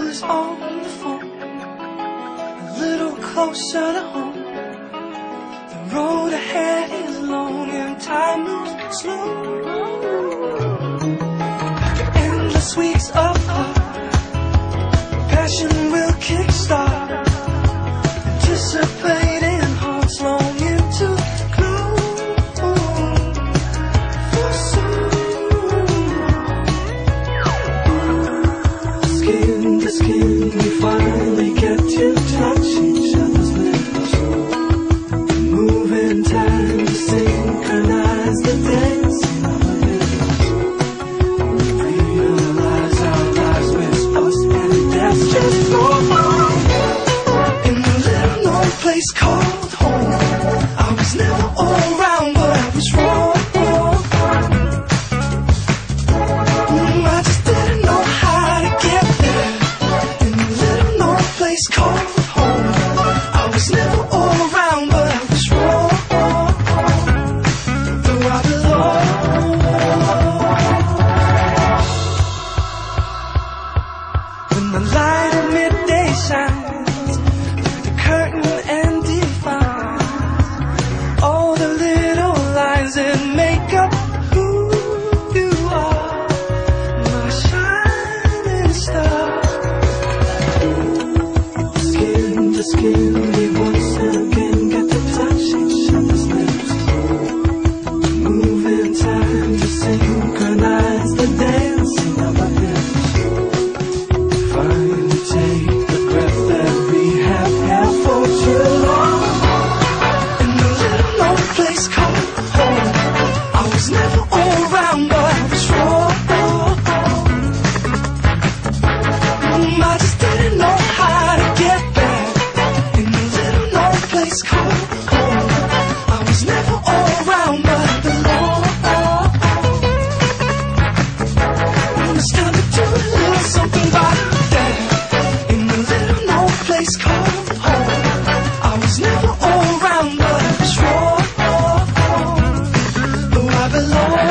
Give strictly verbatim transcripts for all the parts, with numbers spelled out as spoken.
was on the phone, a little closer to home. The road ahead is long and time moves slow. Endless weeks of love, passion will kickstart, anticipating hearts longing to glow. For soon, skin to skin, we finally get to touch each other's lips. Moving time to synchronize the dancing of our lips. We realize our lives with us, and that's just so far. In a little known place called home, I was never all around, but I was wrong. Mm, I just didn't know how to get there. In a little known place called home, I was never all around, but I was wrong. Though I belong. When the light of midday shines through the curtain and defines all the little lines that make up who you are, my shining star. Skin to skin, we once again get to touch each other's lips. Moving time to synchronize the dancing of our lips. Finally take the breath that we have held for too long. In a little known place called home, I was never all around, but I was wrong. Mm, I just didn't know how to get back. In a little known place called home, I was never all around, but I belong. Mm, it's time to do a little something about that. In a little known place called home, I was never all around, but I was wrong. Though I belong.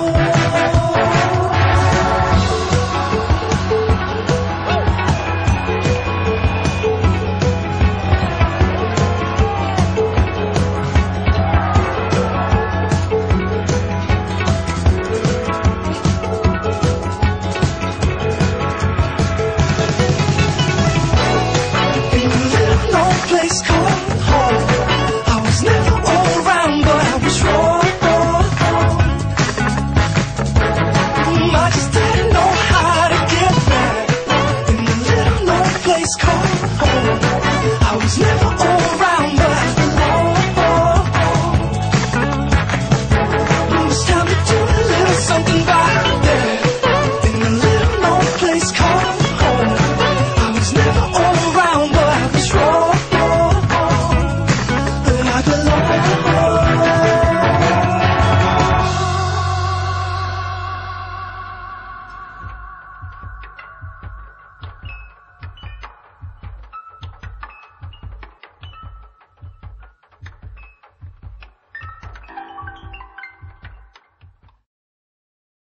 In a little known place called home, I was never all around, but I was wrong. Mm, I just didn't know how to get back. In a little known place called home, I was never